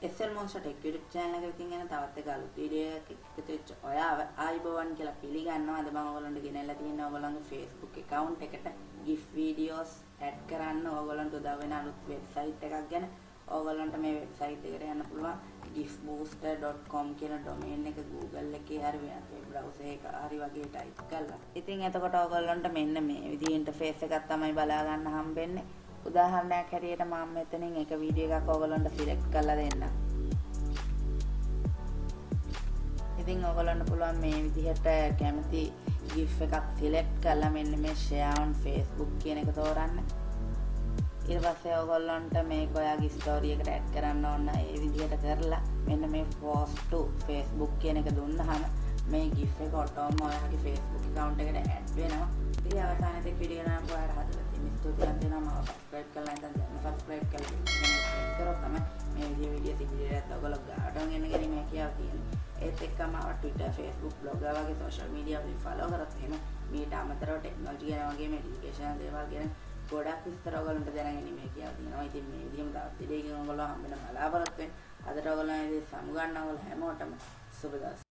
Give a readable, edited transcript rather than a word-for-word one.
SL Monster Tech YouTube channel එක ඉතින් එන තවත් එක අලුත් වීඩියෝ එකක් එකතු වෙච්ච ඔයාව ආයිබෝවන් කියලා පිළිගන්නවා. අද මම ඔයගොල්ලන්ට ගෙනල්ලා තියෙනවා ඔයගොල්ලන්ගේ Facebook account එකට GIF videos add කරන්න ඔයගොල්ලන්ට උදව් වෙන අලුත් website එකක් ගැන. ඔයගොල්ලන්ට මේ website එකට යන්න පුළුවන් gifbooster.com කියන domain එක Google එකේ හරි වෙනත් web browser එක හරි වගේ type කරලා. ඉතින් එතකොට ඔයගොල්ලන්ට මෙන්න මේ විදිහේ interface එකක් තමයි බලා ගන්න හම්බෙන්නේ. උදාහරණයක් හැටියට මම මෙතනින් එක වීඩියෝ එකක් ඔයගොල්ලන්ට සිලෙක්ට් කරලා දෙන්නම්. ඉතින් ඔයගොල්ලන්ට පුළුවන් මේ විදිහට කැමති GIF එකක් සිලෙක්ට් කරලා මෙන්න මේ share on Facebook කියන එක තෝරන්න. ඊට පස්සේ ඔයගොල්ලන්ට මේක ඔයාගේ story එකට add කරන්න ඕන. ඒ විදිහට කරලා මෙන්න මේ post to Facebook කියන එක දුන්නාම මේ GIF එක ඔටෝම ඔයාගේ Facebook account එකට add වෙනවා. ඉතින් අවසානයේදී වීඩියෝ එක නම් ඔයාලා හදලා තුත්යන් දෙනවා සබස්ක්‍රයිබ් කරලා ඉතින් සබස්ක්‍රයිබ් කරලා කරොත් තමයි මේ වීඩියෝ ඉදිරියට ඔයගොල්ලෝ ගාඩන් එන්න ගැනීම හැකියාව තියෙනවා. ඒත් එක්කම අපේ Twitter, Facebook, blog වගේ social media වලින් follow කරත් එහෙම මීට අමතරව ටෙක්නොලොජි ගැන වගේ මේ education දේවල් ගැන ගොඩක් විස්තර ඔයගොල්ලන්ට දැනගැනීම හැකියාව තියෙනවා. ඉතින් මේ විදිහම තවත් දෙයකින් ඔයගොල්ලෝ හම්බෙන්න බලාපොරොත්තු වෙන්න. අදට ඔයගොල්ලෝ මේ සමුගන්නා ඔයගොල්ලෝ හැමෝටම සුබ දවසක්.